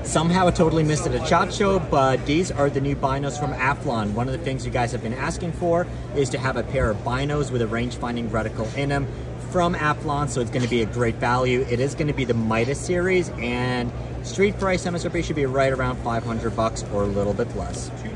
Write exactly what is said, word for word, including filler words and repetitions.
Somehow I totally missed it at SHOT Show, but these are the new binos from Athlon. One of the things you guys have been asking for is to have a pair of binos with a range-finding reticle in them from Athlon, so it's going to be a great value. It is going to be the Midas series, and street price M S R P should be right around five hundred bucks or a little bit less.